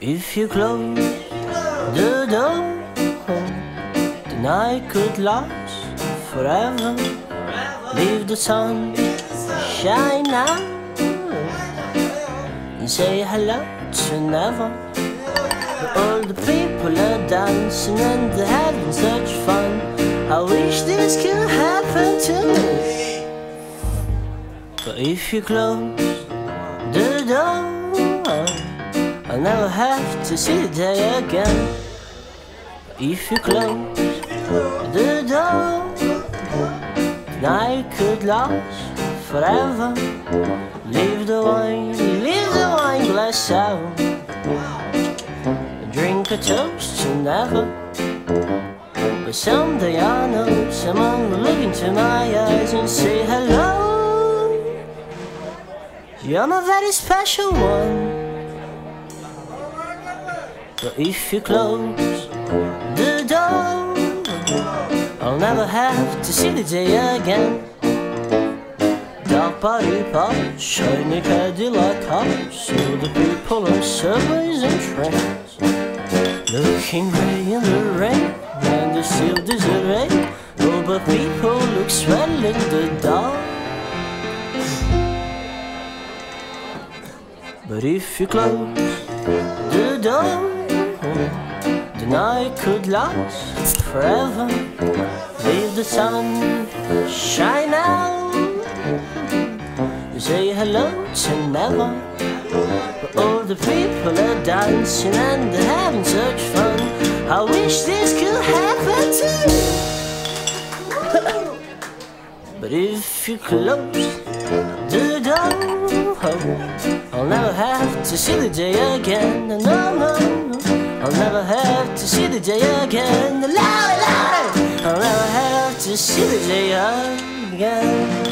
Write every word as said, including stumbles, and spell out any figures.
If you close the door, the night could last forever. Leave the sun shine out and say hello to never. All the people are dancing and they're having such fun. I wish this could happen to me. But if you close the door, I'll never have to see the day again. If you close the door, the night could last forever. Leave the wine, leave the wine glass out, drink a toast to never. But someday I know someone will look into my eyes and say hello. You're my very special one. But if you close the door, I'll never have to see the day again. Dark body parts, shiny Cadillac cars, all the people on subways and trains, looking grey in the rain, and they're still disarrayed. Oh, but people look swell in the dark. But if you close the door, the night could last forever. Leave the sun shine out, say hello to never. But all the people are dancing and they're having such fun. I wish this could happen to me. But if you close the door, I'll never have to see the day again. No, no, no, I'll never have to see the day again. Louder, louder! I'll never have to see the day again.